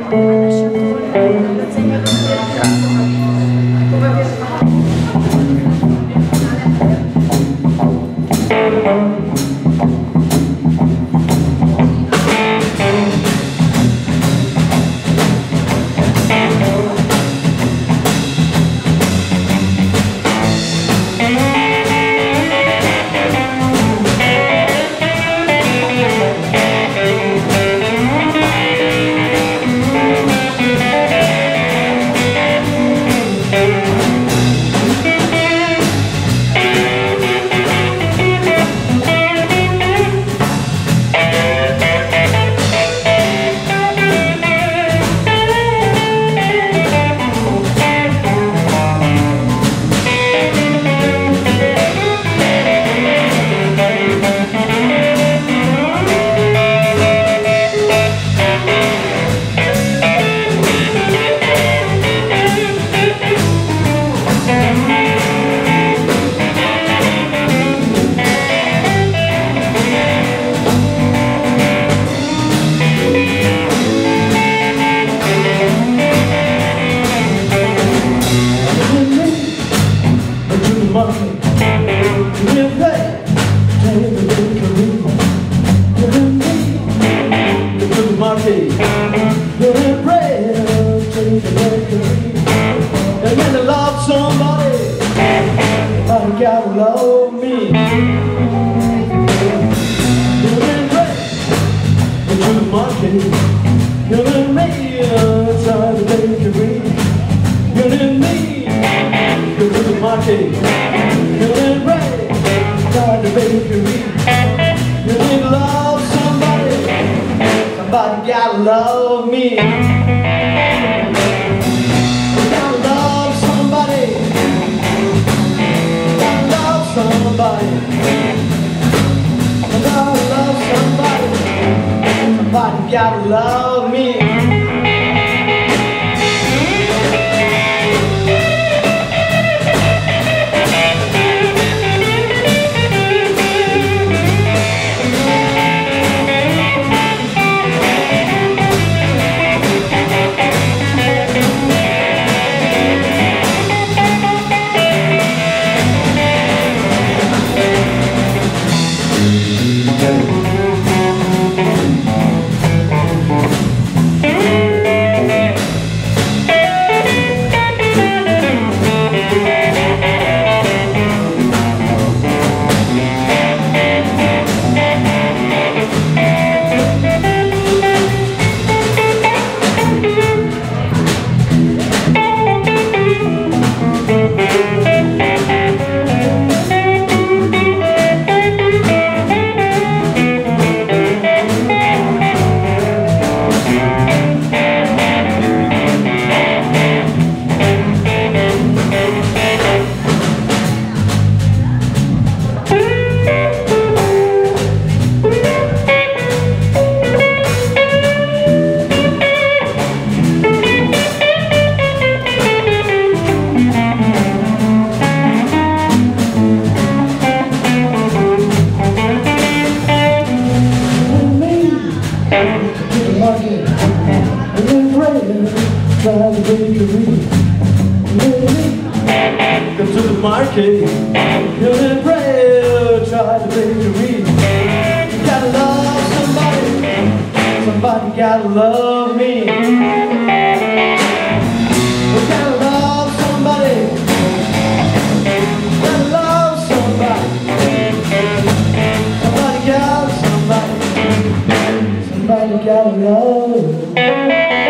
Gotta love me. You're in great, but you're the market. You're in me, inside the bakery. You're in me, you're to the market. You're in great, inside the bakery. You need to love somebody. Somebody gotta love me. Somebody, I gotta love somebody. Somebody gotta love me. Try to bakery. Go to the market. You're in prayer. Try the bakery. You gotta love somebody. Somebody gotta love me. You gotta love somebody. Gotta love somebody. Somebody gotta somebody. Somebody gotta love.